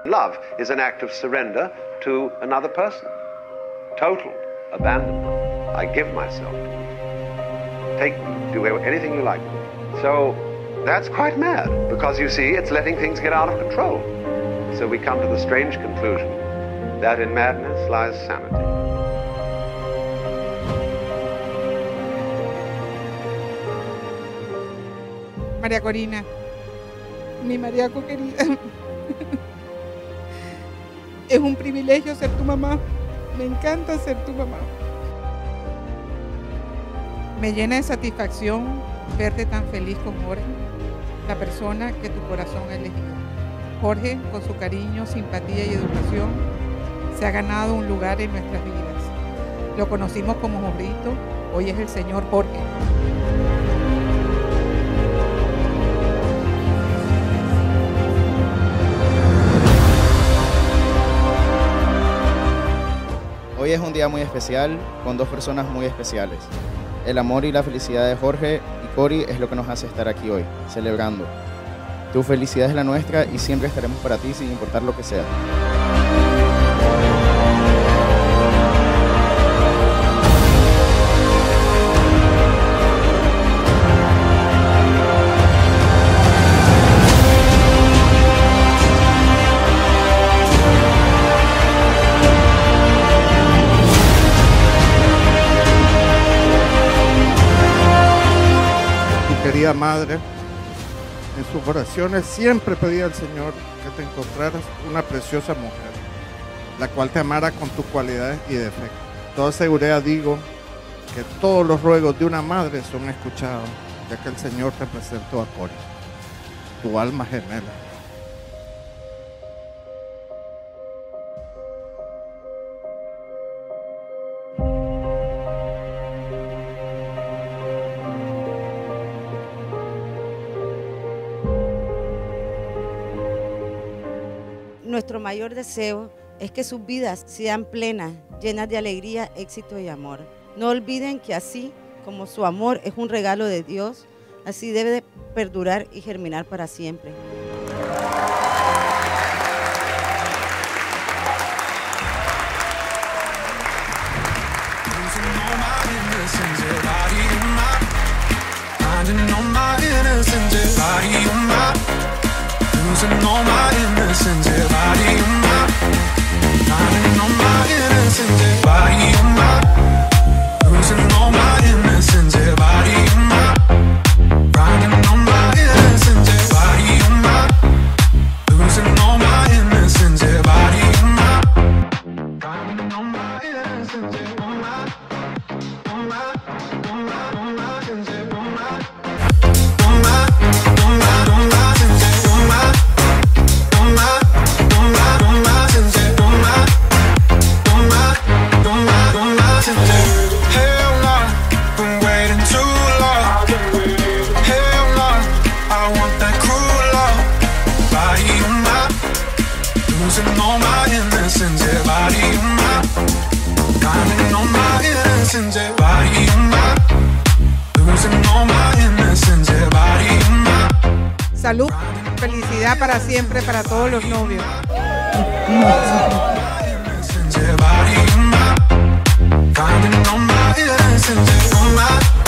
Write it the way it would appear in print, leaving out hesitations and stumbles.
Love is an act of surrender to another person. Total abandonment. I give myself. Take me, do anything you like. So that's quite mad, because you see, it's letting things get out of control. So we come to the strange conclusion that in madness lies sanity. María Corina, mi Mariaco querida, es un privilegio ser tu mamá, me encanta ser tu mamá. Me llena de satisfacción verte tan feliz con Jorge, la persona que tu corazón ha elegido. Jorge, con su cariño, simpatía y educación, se ha ganado un lugar en nuestras vidas. Lo conocimos como Jorrito, hoy es el señor Jorge. Hoy es un día muy especial, con dos personas muy especiales. El amor y la felicidad de Jorge y Cori es lo que nos hace estar aquí hoy, celebrando. Tu felicidad es la nuestra y siempre estaremos para ti sin importar lo que sea. Querida madre, en sus oraciones siempre pedía al Señor que te encontraras una preciosa mujer, la cual te amara con tus cualidades y defectos. Toda seguridad digo que todos los ruegos de una madre son escuchados, ya que el Señor te presentó a Cori, tu alma gemela. Nuestro mayor deseo es que sus vidas sean plenas, llenas de alegría, éxito y amor. No olviden que así como su amor es un regalo de Dios, así debe de perdurar y germinar para siempre. Losing all my innocence, yeah, body and mind. Finding all my innocence, yeah, body and mind. Losing all my innocence, yeah, body and mind. Finding all my innocence, yeah, body and mind. Losing all my innocence, yeah, body and mind. Finding all my innocence, yeah, all my innocence, yeah, all my. Losing all my innocence, yeah, body and mind. Finding all my innocence, yeah, body and mind. Losing all my innocence, yeah, body and mind. Salud, felicidad para siempre para todos los novios. Finding all my innocence, yeah, body and mind.